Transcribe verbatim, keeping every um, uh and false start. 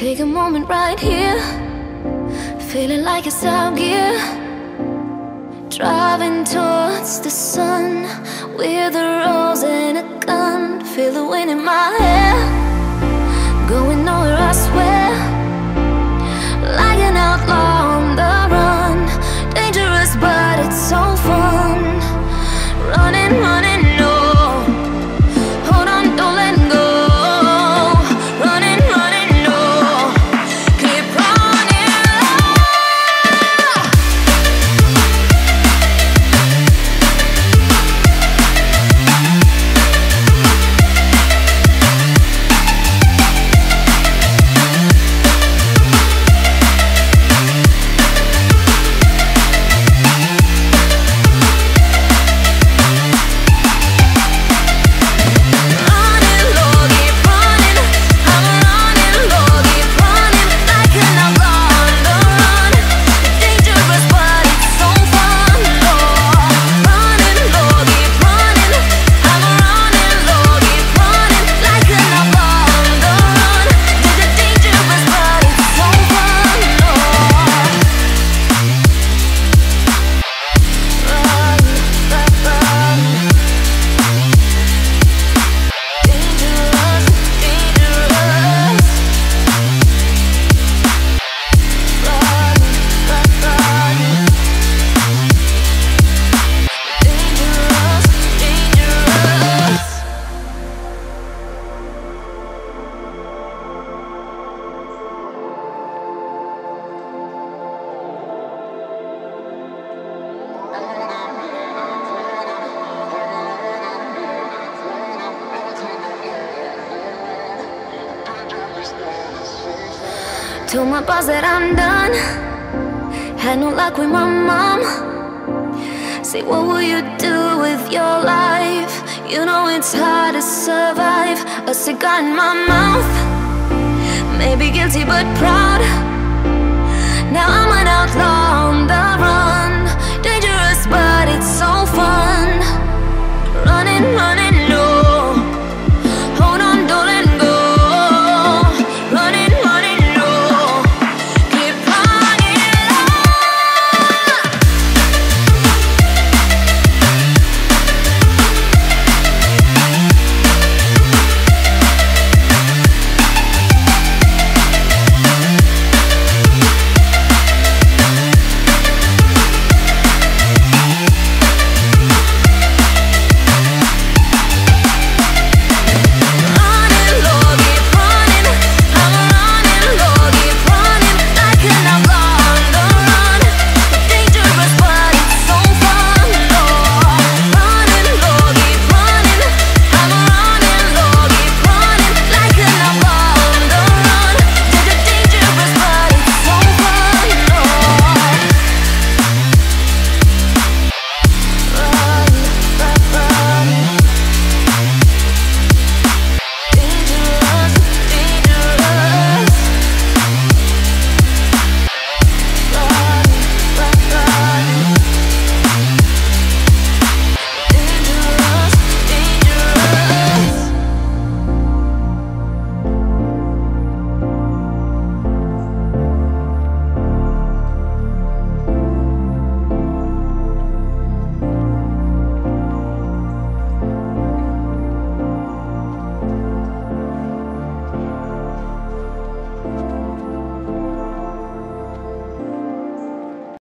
Take a moment right here, feeling like it's out gear. Driving towards the sun with a rose and a gun. Feel the wind in my hair, going nowhere I swear. Like an outlaw on the run, dangerous but it's so fun. Running, running, no, hold on, don't let go. Running, running, no, keep running. Told my boss that I'm done. Had no luck with my mom. Say, what will you do with your life? You know it's hard to survive. A cigar in my mouth, maybe guilty but proud. Now I'm an outlaw on the